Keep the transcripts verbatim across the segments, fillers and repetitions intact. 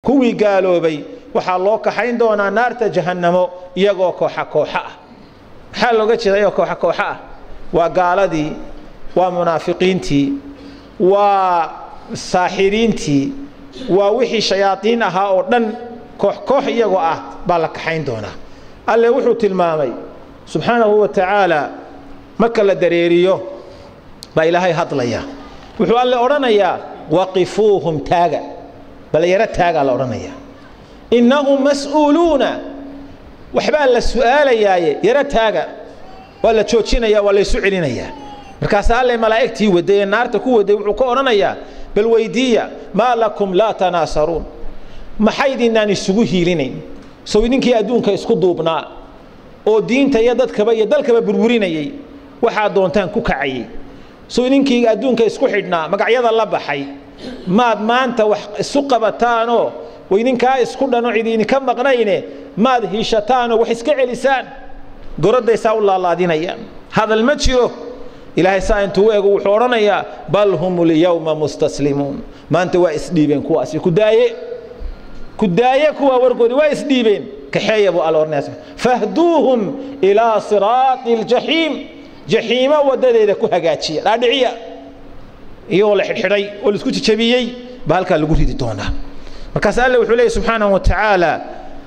كوي قالوا بي وحالوك حين دونا نار جهنم يغو كوحا كوحا حالو قتش يغو كوحا كوحا وقال دي ومنافقينتي وساحرينتي ووحي شياطين هؤلاء كوح كوح يغو اه بالك حين دونا الله وحو تلمامي سبحانه وتعالى مكة لدريريو با إلهي هضليا وحو الله أورانيا وقفوهم تاغا بل يرى تاغا الأورانيا إنهم مسؤولون وحبال السؤال ياي يرى تاغا ولا تشوتشينيا ولا يسعلينيا مركاس الله ملائكتي ودي النار تكو ودي وحو كأورانيا بل ويديا ما لكم لا تناصرون ما حيدنا نسوه هيلينين سو إنكي أدونك اسكو دوبنا oo diinta iyo dadkaba iyo dalkaba burburinayay waxa doontaan ku kacayay soo idinkii adduunka isku xidhnaa magacyada la baxay maad maanta wax isu qabataan oo idinka isku dhano ciidin ka maqnayne maad hiishataan wax iska celisaan goradaysa u laalaadinayaan hadal ma jiro ilaahay saa intuu eego wuxuu oranayaa bal humul yawma mustaslimun maanta waa isdhiibeen kuwaas ku daaye ku daaye kuwa warqoodi waa isdhiibeen كحيب الأورناس فهدوهم إلى صراط الجحيم جحيم ودده كهجاتشي رادعية يقول حري والسكوت شبيهي بهالك اللي دونا وكسأل وحلي سبحانه وتعالى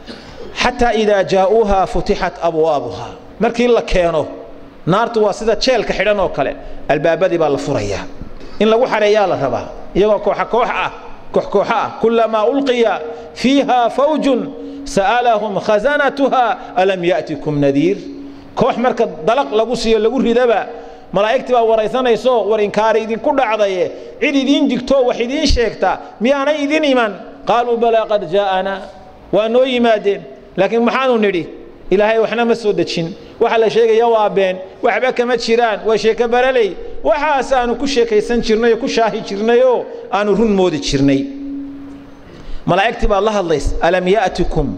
حتى إذا جاءوها فتحت أبوابها مركي الله كانوا نار تواسدة شيل كحرنا وكله الباب دي بالفرية إن لو حريا الله ربا يقول كوحة كوحة كوح كوحة كلما ألقي فيها فوج سألهم خزانتها ألم يأتكم نذير كوح مركز دلق لقوسي لقوه دبا ملائكتي وريثنا يسوع ورينكار يدين كل عضيه عيد يدين دكتور وحيدين شيكتا ميانا يدين إيمان قالوا بلى قد جاءنا وأنه يمادين لكن محانو نري إلهي وحنا مسودتشين وحلا شيء يوابين وحبك متشيران وشيك برلي وحاسانو كل شيء كيسن شرنيو كل شاهي شرنيو أنو رون مود شرني ملائكتي بالله الله ألم يأتكم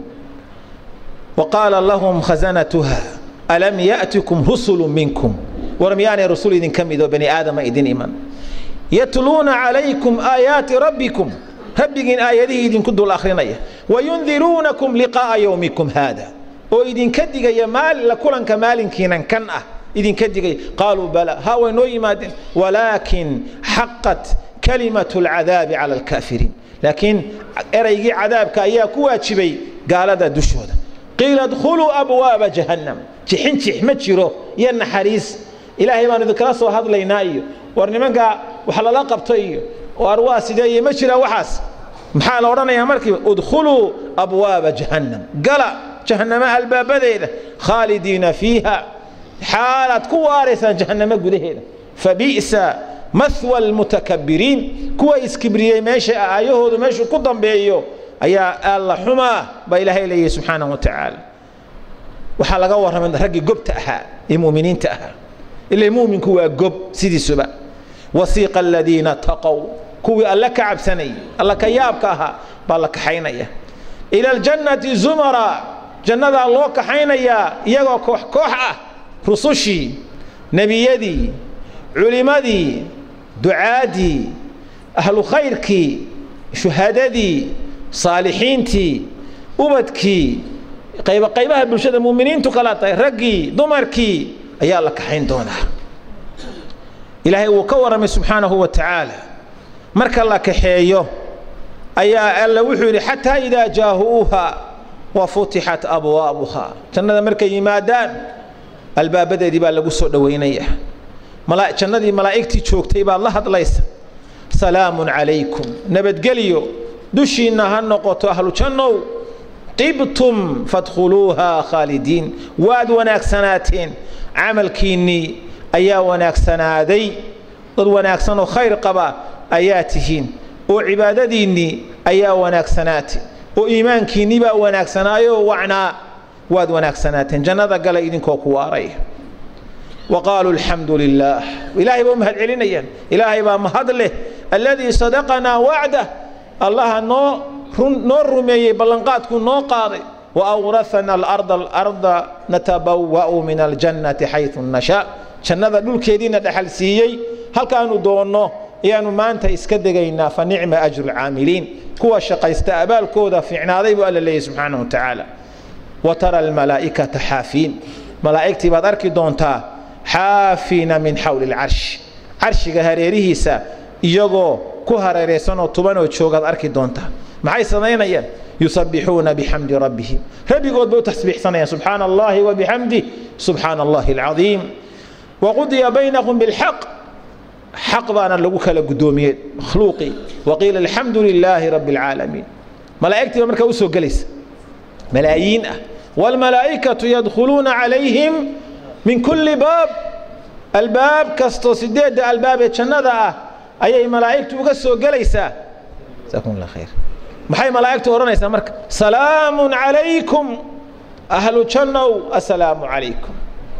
وقال لهم خزنتها ألم يأتكم رسل منكم ورميان رسول إذن كم إذا بني آدم إذن إيمان يتلون عليكم آيات ربكم ربكين آياته إذن كدوا الآخرين وينذرونكم لقاء يومكم هذا وإذن كدق يا مال لكلن كمال كينا كنأ إذن كدق قالوا بلى هاو نوي مادن ولكن حقت كلمة العذاب على الكافرين لكن أريجي عذاب كأيا كوات شبي قال هذا دشود قيل ادخلوا أبواب جهنم تحين تحمد شرو ين حريص إلهي ما نذكر صو هذا ليناي ورنمجا وحلا لقبتي وأرواس دي مشرا وحاس محال ورانا يا مركب ادخلوا أبواب جهنم قال جهنم الباب ذي خالدين فيها حالة كوارثة جهنم قده فبئس مثوى المتكبرين كويس كبرياء ماشي أيهود ماشي قدام بيو أيا الله حما بإله إليه سبحانه وتعالى وحلقة ورا من رجع جب تأها المؤمنين تأها اللي مؤمن كوا جب سيدي سبا وثيق الذين اتقوا كوا الله كعب سني الله كياب كها بالك حينيا إلى الجنة زمرا جنة الله كحينيا يجوا كوح كوحة رسوشي نبي يدي علمادي دعادي أهل خيركي شهادتي صالحينتي أبدكي قيبة قيبها بالشدة المؤمنين تقلاتي رقي دمركي أيا لك حين دونها إلهي وكورم سبحانه وتعالى مرك الله كحيو أيا ألا وحوري حتى إذا جاءوها وفتحت أبوابها جنة مركي مادان الباب دي بالله سود وينيه ملائكة جنة ملائكتي تشوكتي بالله ليس سلام عليكم نبت قليو دشينا هالنقطة أهل جنة طبتم فادخلوها خالدين واد وناك سنتين عمل كيني أيا وناك سنادي ضد وناك سنو خير قبا آياتهن وعبادة ديني أيا وناك سناتي وإيمان كيني با وناك سنايو وعنا واد وناك سنتين جنة قال إذن كوكواريه وقالوا الحمد لله إلهي بمهد علينا إلهي بمهد له الذي صدقنا وعده الله نو نور رمي بلنقاتكم نو قاضي وأورثنا الأرض الأرض نتبوأ من الجنة حيث نشاء شنذا دول كيدين دحل سيي هل كانوا دونو ayaanu maanta iska degaynaa fa nicma ajru lcaamiliin kuwa shaqaysta abaalkooda fiicnaaday buu alla leeyahy subxaanahu wa tacaala watara almalaa'ikata xaafiin malaa'igtii baad arki doontaa xaafiina min xawli lcarshi carshiga hareerihiisa iyagoo ku hareeraysanoo tubanoo joogaad arki doontaa maxay samaynayaan yusabbixuuna bixamdi rabbihim rabbigood bay u tasbiixsanayaan subxaana allahi wabixamdih subxaana allahi alcadiim waqudiya baynahum bilxaq حق بانا لغو كلا قدومي مخلوقي وقيل الحمد لله رب العالمين ملائكتي ومركا وسو جلس ملايين والملائكة يدخلون عليهم من كل باب الباب كستو سديد الباب يتشندا أي ملائكة وسو جلسة جزاكم الله خير محي ملائكة ورنيسا مركا سلام عليكم أهل الجنة السلام عليكم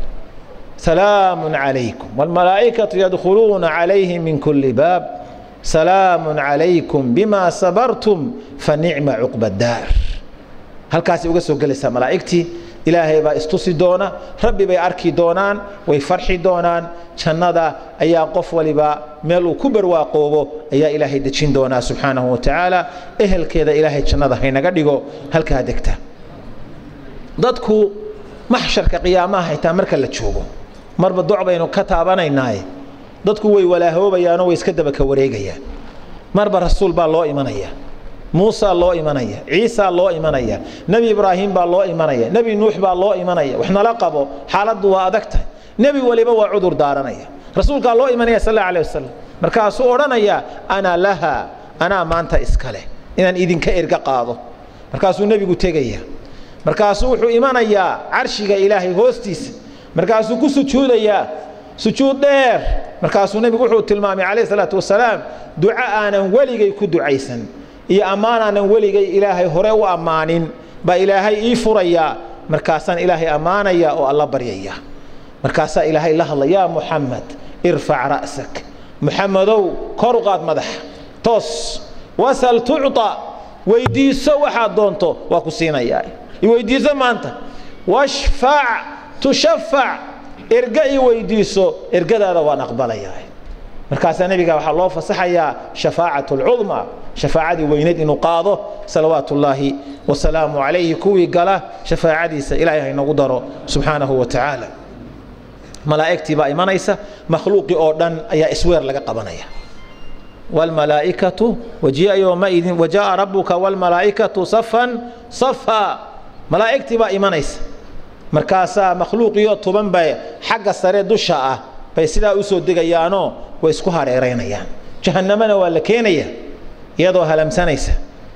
سلام عليكم والملائكة يدخلون عليهم من كل باب سلام عليكم بما صبرتم فنعم عقب الدار هل كاسي وقسوا قلسة ملائكتي إلهي با استوسي دونا ربي با أركي دونان ويفرحي دونان شنادا أيا قف ولبا ميلو كبر واقوبو أيا إلهي دچين دونا سبحانه وتعالى إهل كيدا إلهي شنادا هينا قدقو هل كادكتا ضدكو محشر كقيامها حتى مركا لتشوبو marba duc baynu ka taabanaynaay dadku way walaahobayaan oo iska daba ka wareegayaan marba rasuul baa loo imanaya Muusa loo imanaya Ciisa loo imanaya Nabi Ibrahim baa loo imanaya Nabi Nuux baa loo imanaya waxna la qabo xaaladdu waa adagtay nabi waliba waa cudur daaranaya rasuulka loo imanaya sallallahu alayhi wasallam markaas uu oranaya ana laha ana maanta iskale inaan idinka erga qaado markaas uu nabigu tegaya markaas wuxuu imanaya arshiga Ilaahay hoostiisa markaasuu ku sujuudaya sujuud dheer markaasuu nabigu wuxuu tilmaamay calayhi salaatu wasalaam duca aanan weligay ku ducaysan iyo ammaan aanan weligay ilaahay hore u ammaanin baa ilaahay ii furaya markaasaan ilaahay ammaanaya oo alla baryaya markaasaa ilaahay la hadlaya yaa muxamed irfac ra'sak muxamedow kor u qaad madaxa toos wasal tucta weydiiso waxaad doonto waa ku siinayaa weydiiso maanta washfac تشفع ارجعي ويديسو ارجدا هذا وانا اقبليا مركز النبي waxa loo fasaxaya shafaa'atu al-'udma shafaa'adi weyneed inuu qaado salawaatu Allahi wa salaamu alayhi kuwi gala shafaa'adiisa ilaahay inagu daro subhanahu wa ta'ala malaa'ikti ba imanaysa makhluuqi oo dhan ayaa isweer laga qabanaya wal malaa'ikatu waji'a yawma idin waja'a rabbuka wal malaa'ikatu saffan saffa malaa'ikti ba imanaysa markaasa makhluuqiyo toban bay xagga sare dusha ah bay sida u soo degayaano way isku hareereynayaan jahannamana waa la keenaya iyadoo halamsanaysa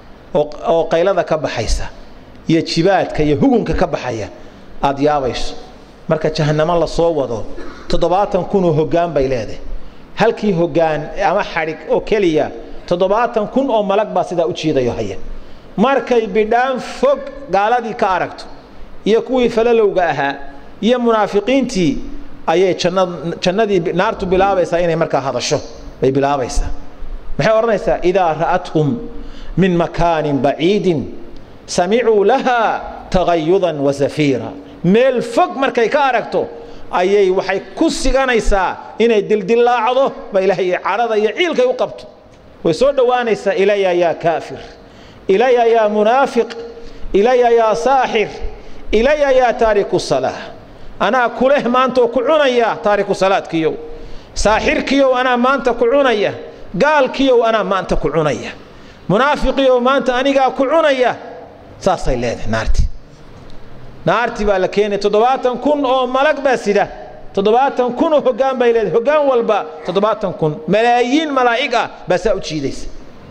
oo qaylada ka baxaysa iyo jibaadka iyo hugunka ka baxaya aad yaabayso marka jahannama la soo wado toddobaatan kun oo hoggaan bay leedahay halkii hoggaan ama xarig oo kaliya toddobaatan kun oo malag baa sida u jiidayo haya markay bidhaan fog gaaladii ka aragto iyo kuwii falalowga ahaa iyo munaafiqiintii ayay jannadii naartu bilaabaysaa inay markaa hadasho bay bilaabaysaa maxay oranaysaa idaa ra'athum min makaanin baciidin samicuu laha tagayudan wa zafiira meel fog markay ka aragto ayay waxay ku siganaysaa inay dildillaacdo ba ilaahay carada iyo ciilkay u qabto way soo dhawaanaysaa ilaya yaa kaafir ilaya yaa munaafiq ilaya yaa saaxir إلي يا تارك الصلاة أنا كله ما أنت كعنيا تارك الصلاة كيو ساحر كيو أنا ما أنت كعنيا قال كيو أنا ما أنت كعنيا منافق كيو ما أنت أنيقا كعنيا ساسي ليه نارتي نارتي بالكيني تضباطا كن أو ملك باسدة تضباطا كن هقان بيلاد هقان والبا تضباطا كن ملايين ملائكة بس أتشيديس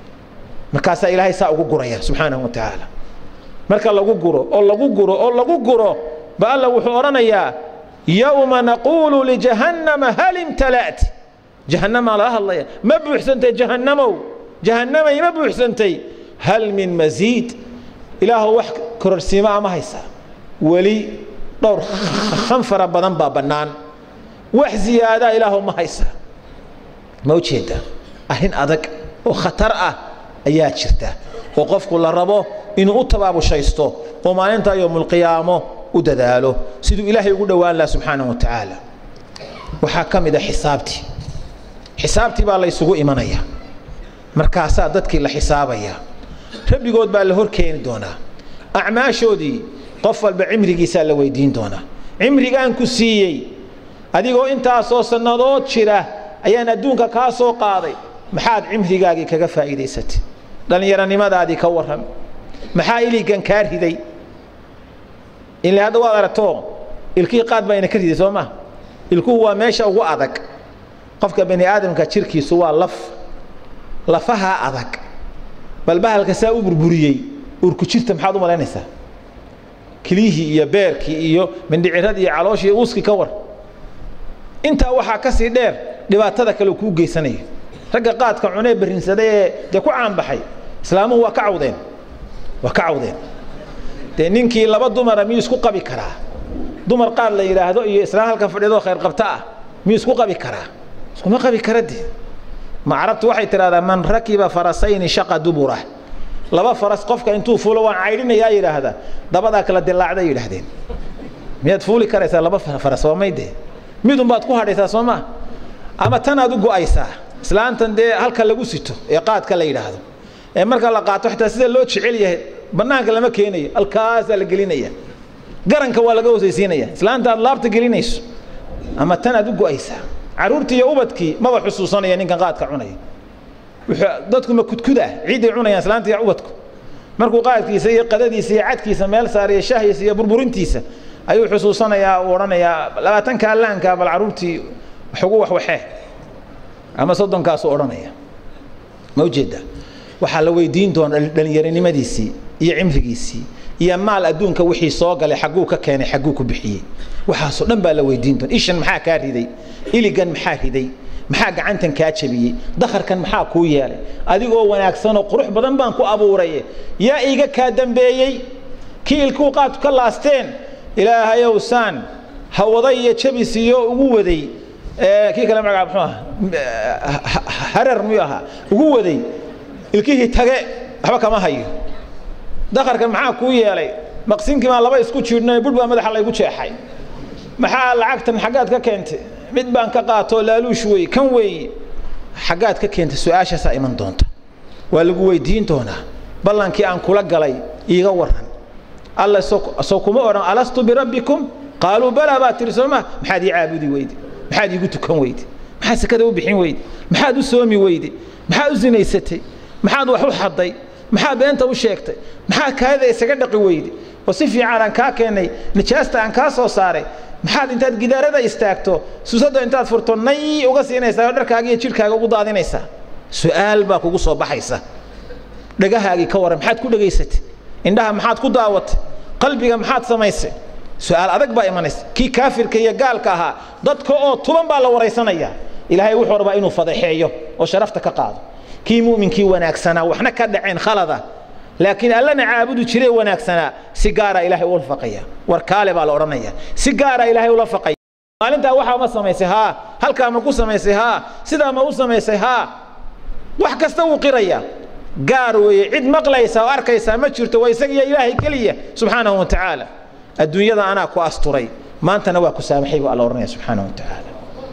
مكاسا إلهي ساقو قرية سبحانه وتعالى marka lagu guro oo lagu guro oo lagu guro ba alla wuxuu oranayaa yawma naqulu li jahannama hal imtalat jahannama la hadlaya ma buuxsantay jahannamo jahannama ma buuxsantay hal min mazid ilaahu wax kororsiima ama haysa wali dhowr khanfara badan ba banaan wax ziyaada ilaahu ma haysa ma ujeeda ahin adag oo khatar ah ayaa jirta oo qofku la rabo inuu u tabaabushaysto oo maalinta yawmul qiyaamo u dadaalo sidoo ilaahay ugu dhawaan la subhanahu wa ta'ala waxa kamida xisaabti حسابتي با الله يسوق إيمانيا مركاسات دتك اللي حسابيا ربي قود با اللي هركين دونا أعماشودي قفل بعمري جيسال ويدين دونا عمري كان كسيي أديكو أنت أساس النضوت شرة أيان أدونك كاسو قاضي محاد عمري جاي كجفا إيدي ست لأن يراني ماذا أدي كورهم محايلي كان كاره ذي إن هذا ولا رتوه الكي قاد بين كذي سوما الكوا ماشى وأذك قفك بني آدم كشركي سوا لف لفها أذك بل بها الكساء بربريي وركشرت محاضو ملانسة كليه يبارك إيو من دعيرادي علاشي أوسكي كور أنت وحى كسر دير لبعتذاك لو كوجي سنة رجع قاد كعناه برنسدة جكوا عم بحي إسلامه وكعودين وكعودين تنينكي لبض دمر ميسكو قبي كرا دمر قال لي هذا إسلام الكفر خير قبتاه ميسكو قبي كرا سكو ما قبي كردي ما عرفت واحد ترى من ركب فرسين شق دبره لبا فرس قفك انتو فولو عايرين يا يرى هذا دبدا كلا دلعده يراهدين ميد فولي كريسا لبا فرس وميده ميدون باد كو هاديسا سوما اما تن ادو غايسا اسلانتن دي halka lagu sito ee qaadka la yiraahdo ee marka la qaato xitaa sida loo jecel yahay banaanka lama keenayo alkaas la gelinaya garanka waa laga hoosaysiinaya islaanta aad laabta gelinayso ama tan adu go'aysa caruurtii iyo ubadkii ma wax xusuusanaya ninkan qaadka cunay dadku ma kudkuda ciiday cunayaan islaanta iyo ubadku markuu qaadkiisa iyo qadadiisa iyo cadkiisa meel saariyo shaahiisa iyo burburintiisa ayuu xusuusanaya oo oranaya labaatan ka laanka bal caruurtii xugu wax waxee ama soddon kaas oo oranaya ma ujeeda waxa la weydiin doona dhalinyarinimadiisii iyo cimrigiisii iyo maal adduunka wixii soo galay xaguu ka keenay xaguu ku bixiyay waxa soo dhan baa la weydiin doona ishan maxaa ka riday iligan maxaa riday maxaa gacantan ka jabiyay dakharkan maxaa ku yeelay adigoo wanaagsan oo qurux badan baan ku abuuray yaa iiga ka dambeeyay kiilku qaad ka laasteen ilaahayow saan hawada iyo jabisiyo ugu waday ee kii kala magac muxuu harar miyaha ugu waday ilkii tage waxba kama hayo dakharkan maxaa ku yeelay maqsinkii ma laba isku jiirnay budba madaxa la igu jeexay maxaa lacagtan xagaad ka keentay mid baan ka qaato laaluush way kan way xagaad ka keentay su'aasha sa iman doonta waa lagu weydiin doonaa ballankii aan kula galay iiga waran alla soo kuma oran alastu bi rabbikum qaaluu bala ba tirsoma maxaad ii caabudi weydi maxaad iigu tukan weydi maxaad sakada u bixin weydi maxaad u soomi weydi maxaad u zinaysatay maxaad wax u xaday maxaad beenta u sheegtay maxaad kaada isaga dhaqi weydi oo si fiican aan ka keenay nijaasta aan ka soo saaray maxaad intaad gidaarada istaagto suusada intaad furto nay uga siinaysaa dharkaaga iyo jirkaaga ugu daadinaysaa su'aal baa kugu soo baxaysa dhagahaagi ka waran maxaad ku dhageysatay indhaha maxaad ku daawatay qalbiga maxaad samaysay su'aal adag baa imanaysa kii kaafirka iyo gaalka ahaa dadka oo tuban baa la wareysanaya ilaahay wuxuu rabaa inuu fadeexeeyo oo sharafta ka qaado kii muuminkii wanaagsana waxna ka dhaceen khalada laakiin allana caabudu jiray wanaagsana si gaara ilaahay uu faqaya war kaale baa la oranaya si gaara ilaahay uu la faqaya maalinta waxa ma samaysay ha halka ma ku samaysay ha sida ma u samaysay ha wax kasta uu qiraya gaar weey cid maqlaysa oo arkaysa ma jirto way isaga ilaahay kaliya subhanahu wa ta'ala adduunyada ana ku asturay maantana waa ku saamaxay baa la oranaya subhanahu wa ta'ala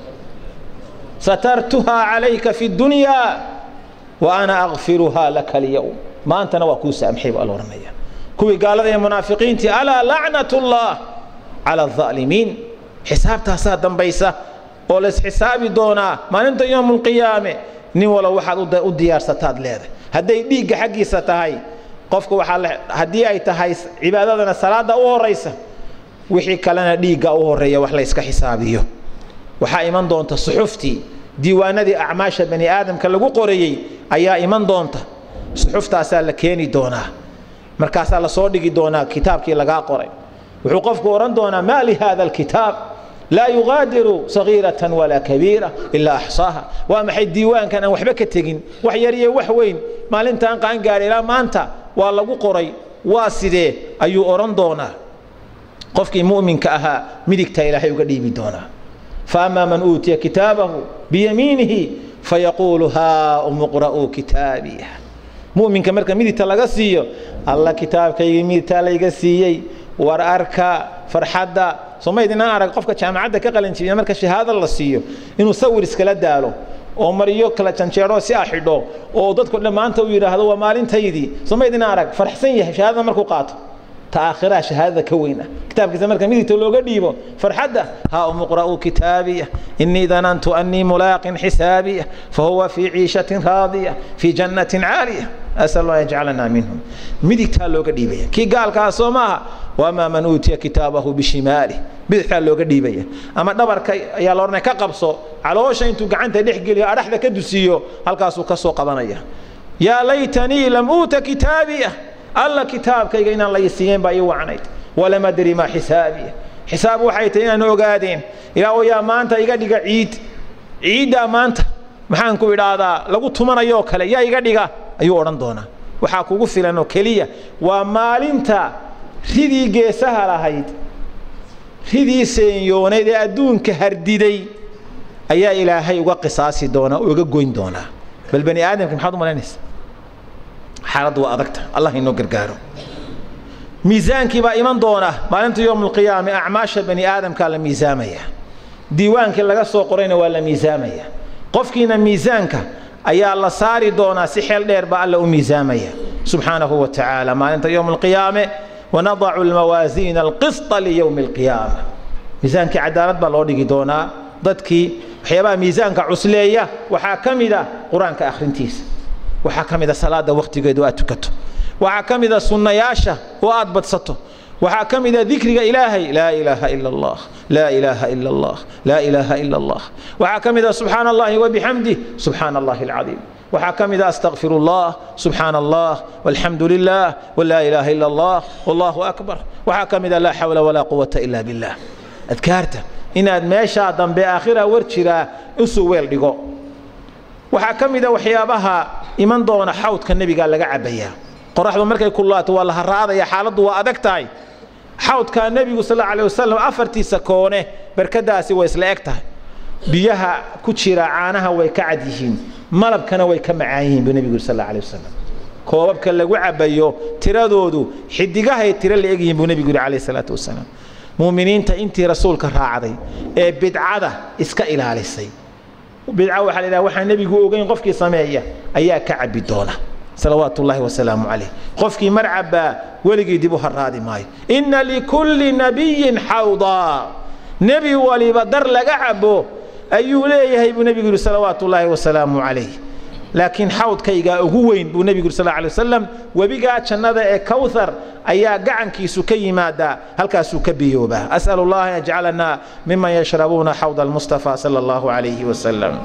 satartuha alayka fi dunya wa ana aghfiruha laka al-yawm ما أنت نواكو سامحي بالورنيا كوي قال يا منافقين ألا لعنة الله على الظالمين حساب تاسات دنبيسة ولس حسابي دونا ما أنت يوم القيامة ني ولا واحد وديار ستاد لهذا هدي ديق حقي ستهاي قفك وحال هدي أي تهاي عبادتنا الصلاة أو الرئيسة وحي كلنا ديق أو الرئية وحلا يسك حسابيه وحا إيمان دونتا صحفتي ديوان دي أعماش بني آدم كاللقو قريي أيا إيمان دونتا صحفتها la keeni doona markaas la soo dhigi doona kitaabkii laga qoray wuxuu qofku oran doona ma li hada alkitab la yughadiru saghiratan wala kabira illa ahsaha wa ma hay diiwaan kan waxba ka tagin wax yar iyo wax weyn maalintan qaan gaaray ila maanta waa lagu qoray waa sidee ayuu oran doona qofkii muuminka aha midigta ilaahay uga dhiibi doona faama man utiya kitabahu biyaminihi fayaqulu ha umqra'u kitabiya مؤمن كمرك ميدي تلاقسيه الله كتاب كي ميدي تلاقسيه ورأركا فرحدا ثم يدنا أرك قفك جامعة كقلن شيء مرك شهادة الله سيه إنه سوي رسالة داله oo mariyo kala janjeero si axidho oo dadku dhamaanta u yiraahdo waa maalintaydii Soomaydina arag farxsan yahay shahaadada markuu qaato تآخرها شهادة كوينة كتاب كذا مركب ميدي تلوجا ديبو فرحدة ها أم اقرأوا كتابي إني ظننت أني ملاق حسابي فهو في عيشة راضية في جنة عالية أسأل الله يجعلنا منهم ميدي تلوجا ديبي كي قال كاسوما وما من أوتي كتابه بشماله بيدح تلوجا ديبي أما دبر كي يا لورنا كقبصو على وش أنتوا قعنت نحكي لي أرح ذا كدوسيو هل كاسو كسو قبنية يا ليتني لم أوت كتابيه الله كتاب كي جينا الله يسيين باي وعنيت ولا ما أدري ما حسابي حساب وحيتين أنو قادين إلى ويا ما أنت يقدر عيد عيد ما أنت محنكو إلى هذا لو تمنا يوكل يا يقدر أيو رندونا وحاكو قفل أنه كلية وما أنت خذي جسها لهيد خذي سيوني ذي أدون كهرديدي أيا إلهي وقصاصي دونا ويقوين دونا بل بني آدم كم حضم لنس حالد وأذكت الله إنه قرقاره ميزان كبا إيمان دونه ما أنت يوم القيامة أعماش بني آدم كان ميزامية ديوان كلا قصوا قرين ولا ميزامية قفكينا ميزانك أي الله صاري دونا سحل دير بألا ميزامية سبحانه وتعالى ما أنت يوم القيامة ونضع الموازين القسط ليوم القيامة ميزانك عدالة بالودي دونا ضدك حيبا ميزانك عسلية وحاكم إذا قرآنك آخرنتيس وحكم إذا صلاة وقت جدوا أتكتو وحكم إذا سنة ياشة وأضبط سطو وحكم إذا ذكر إلهي لا إله إلا الله لا إله إلا الله لا إله إلا الله وحكم إذا سبحان الله وبحمده سبحان الله العظيم وحكم إذا أستغفر الله سبحان الله والحمد لله ولا إله إلا الله والله أكبر وحكم إذا لا حول ولا قوة إلا بالله أذكرته إن ما شاء دم بآخرة ورشرا أسويل دقو وحكم إذا وحيابها إيمان دونا حوت كالنبي قال لك عبيا قرح بمركي كلات والله الرادة يا حالد وأدكتاي حوت كان النبي صلى الله عليه وسلم أفرتي سكونه بركداسي ويسلأكتاي بيها كتشيرا عانها ويكعديهين ملب كان ويكمعايين بالنبي صلى الله عليه وسلم كواب كان لك عبيو ترادودو حدقاها يترى اللي يجيهم بالنبي عليه الصلاة والسلام مؤمنين تأنتي رسولك الراعدي بدعادة إسكا إلى عليه السيد بدعة وحال إلى وحال النبي يقول قفكي سماية أيها كعب بدونة صلوات الله وسلامه عليه قفكي مرعبا ولقي ديبوها الرادي ماي إن لكل نبي حوضا نبي ولي بدر لقعبه أيو ليه يهيب نبي صلوات الله وسلامه عليه لكن حوض كيغا أغوين بنبي صلى الله عليه وسلم وبقى شنذا كوثر أيها قعن كيسو كي مادا هل كاسو كبيوبا أسأل الله يجعلنا ممن يشربون حوض المصطفى صلى الله عليه وسلم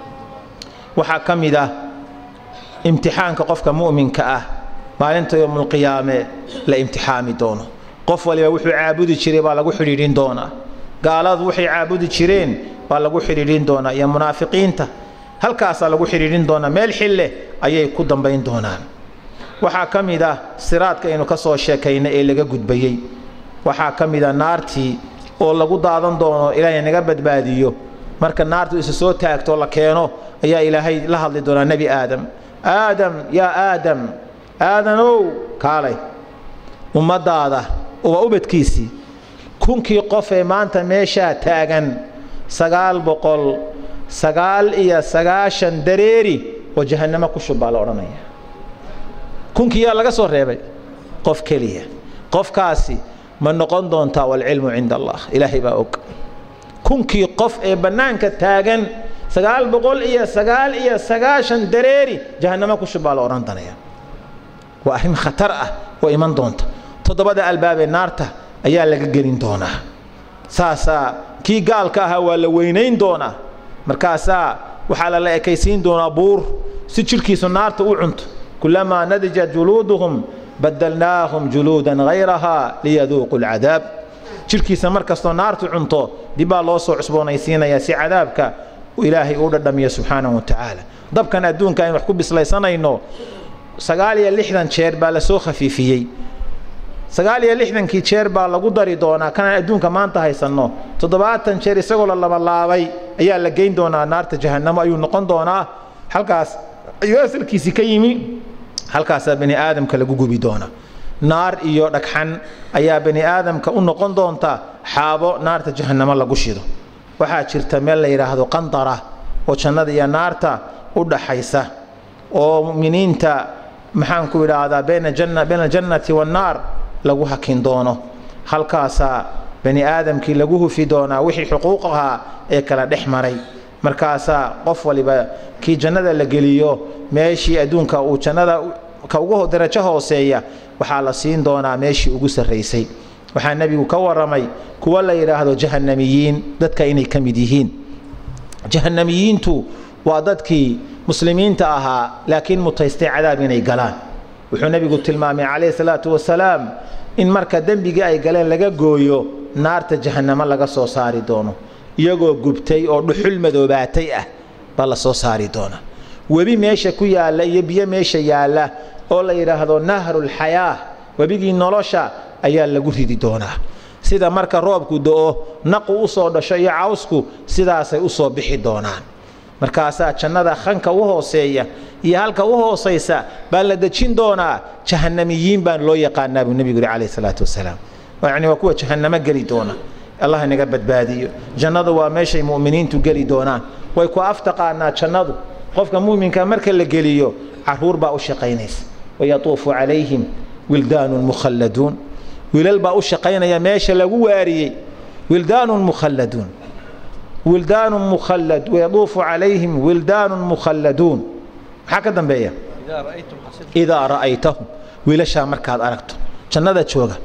وحكم ذا امتحان كقفك مؤمن كأه ما أنت يوم القيامة لامتحان دونه قف ولي وحي عابد شري بالا وحريرين دونه قالت وحي عابد شرين بالا وحريرين دونه يا منافقين ته هل كاسا لغو حريرين دونا ميل حله ayay ku dambayn doonaan waxa kamida siraadka inuu ka soo sheekayna ee laga gudbayay waxa kamida naartii oo lagu daadan doono ilaahay naga badbaadiyo marka naartu is soo taagto la keeno ayaa ilaahay la hadli doona nabi aadam aadam ya aadam aadanow kaalay ummadaada oo ubadkiisi kunkii qof ee maanta meesha taagan sagaal boqol sagaal iyo sagaashan dareeri oo jahannama ku shubaa la oranaya kunkii yaa laga soo reebay qof kaliya qofkaasi ma noqon doonta wal ilmu inda Allah ilaahi baa og kunkii qof ee banaanka taagan sagaal boqol iyo sagaal iyo sagaashan dareeri jahannama ku shubaa la oranaya waa arrin khatar ah oo iman doonta todobada albaab ee naarta ayaa laga gelin doonaa saasa kii gaalka ah waa la weynayn doonaa markaasa waxa la ekaysiin doona buur si jirkiisu naarta u cunto kullama nadija juluduhum badalnaahum juludan ghayraha liyadhuqu al'adab jirkiisa markasto naartu cunto diba loo soo cusboonaysiinaya si cadaabka ilaahay uu dhadhamiyo subhanahu wa ta'ala dabkan adduunka in wax ku bislaysanayno sagaal iyo lixdan jeer baa la soo khafiifiyay sagaal iyo lixdan kii jeer baa lagu dari doonaa kana adduunka maanta haysano toddobaatan jeer isagoo la laba laabay ayaa la geyn doonaa naarta jahannamo ayuu noqon doonaa halkaas ayuu asalkiisi ka yimi halkaas bani aadamka lagu gubi doona naar iyo dhagxan ayaa bani aadamka u noqon doonta xaabo naarta jahannamo lagu shido waxa jirta meel la yiraahdo qandara oo jannada iyo naarta u dhaxaysa oo mu'miniinta maxaan ku yiraahdaa bayna janna bayna jannati wan naar lagu hakin doono halkaasa bani aadamkii lagu hufi doonaa wixii xuquuqaha ee kala dhexmaray markaasa qof waliba ki jannada la geliyo meeshii adduunka uu jannada ka ugu darajo hooseeya waxa la siin doonaa meeshii ugu sareysay waxa nabigu ka waramay kuwa la yiraahdo jahannamiyiin dadka inay kamid yihiin jahannamiyiintu waa dadkii muslimiinta ahaa laakiin mutaystay cadaab inay galaan wuxuu nabigu tilmaamay calayhi salaatu wasalaam in marka dambiga ay galeen laga gooyo naarta jahannama laga soo saari doono iyagoo gubtay oo dhuxul madoobaatay ah baa la soo saari doona webi meesha ku yaala iyo biyo meesha yaala oo la yiraahdo nahrul hayaa webigii nolosha ayaa lagu ridi doonaa sida marka roobku doo naqu u soo dhasho iyo cawsku sidaas ay u soo bixi doonaan markaasa jannada khanka u hooseeya iyo halka u hooseysa baa la dajin doonaa jahannamiyiin baan loo yaqaanaa nabiga calayhi salaatu wasalaam يعني وكوا جهنم قلي دونا الله نجبت باديو جنة وماشي مؤمنين تقلي دونا ويكوا أفتقى أن جنة قفك مؤمن كمرك اللي قليو عهور باو شقينيس ويطوف عليهم ولدان مخلدون ولل باو شقين يا ماشي لواري ولدان مخلدون ولدان مخلد ويطوف عليهم ولدان مخلدون هكذا بيا إذا رأيتم إذا رأيتهم ولا شامرك هذا أركتم جنة شوقة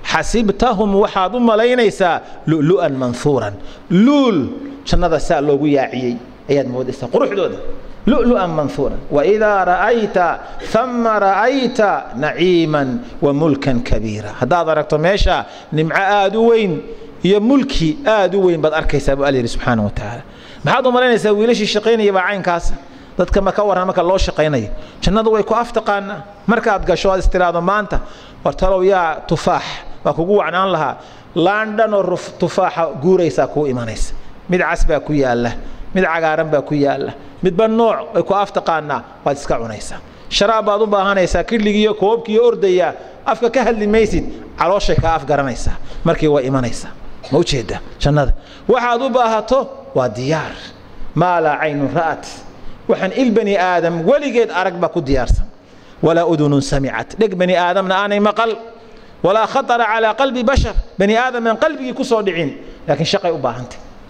حسبتهم وحاض ملينيسا لؤلؤا منثورا لول جنة سا لوغو ياعي اياد مودسا قروح دودا لؤلؤا منثورا واذا رايت ثم رايت نعيما وملكا كبيرا هذا دركتو ميشا نمع اد وين يا ملكي اد وين بد اركيسا ابو الله سبحانه وتعالى maxaad u maleynaysaa wiilashii shaqeynaya baa caynkaas dadka ma ka waran marka loo shaqeynay jannadu way ku aftaqaana markaad gasho aad istiraado maanta wartalow yaa tufaax waa kugu wacnaan lahaa laandhan oo tufaaxa guuraysa ku imanaysa mid casba ku yaala mid cagaaran baa ku yaala mid ban nooc ay ku aftaqaana waad iska cunaysaa sharaab baad u baahanaysaa kidligiyo koobkiyo ordaya afka ka hadli maysid caloosha ka af garanaysaa markii way imanaysaa ma u jeeda jannada waxaad u baahato waa diyaar ma la ayn ra'at waxan il bani aadam waligeed arag ba ku diyaarsan wala udunun sami'at dhig bani aadamna aanay maqal ولا خطر على قلب بشر بني آدم من قلبه كسر دعين لكن شقي أباهنت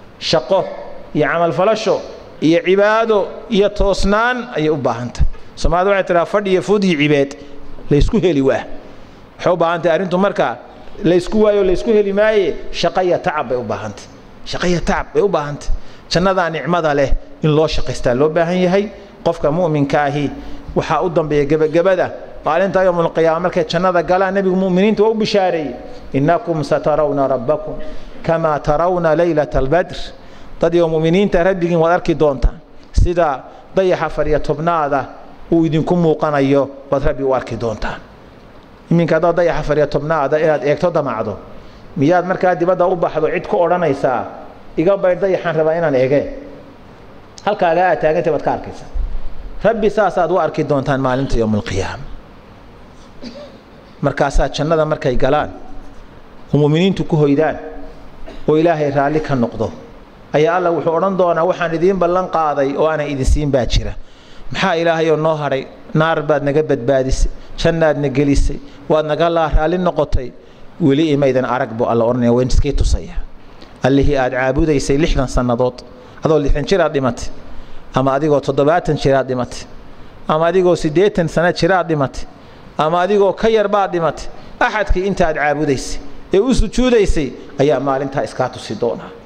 شقه يعمل فلشه يعباده يتوسنان أي أباهنت سمعوا اعتراف فرد يفودي عباد ليسكوه لي واه حب أنت أرنتم مركا ليسكوه ولا ليسكوه لي ماي شقية تعب أباهنت شقية تعب أباهنت شنذا نعمة له إن الله شقيستان لو باهن هي قفك مؤمن كاهي وحاؤدن بيجب جبده قال انت يوم القيامه كجنده قال النبي المؤمنين تو بشاري انكم سترون ربكم كما ترون ليله البدر تد يوم المؤمنين تربيين واركي دونتا سدا ضيح فريه تبناده ويدينكم موقنايو بدربي واركي دونتا من كذا ضيح فريه تبناده inaad eegto damacdo miyaad markaa dibada u baxdo cid ku oranaysa iga bay dayaxan raba inaan eege halkaaga aad taagantay wad ka arkaysa rabbi saasaad u arki doontaan maalinta yawm القيامه markaasa jannada markay galaan muuminiintu ku hoydaan oo ilaahay raali ka noqdo ayaa Allah wuxuu oran doonaa waxaan idin ballan qaaday oo aan idin siin baa jira maxaa ilaahay oo noo haray naar baad naga badbaadisay jannaad na gelisay waad naga la raali noqotay wali imaydan arag buu Allah ornay weyn iskii tusaya allahi aad caabudaysay lixdan sanadood adoo lixdan jir aad dhimatay ama adigoo toddobaatan jir aad dhimatay ama adigoo siddeetan sano jir aad dhimatay ama adigoo ka yar baad dhimatay axadkii inta aad caabudaysay ee u sujuudaysay ayaa maalinta iska tusi doona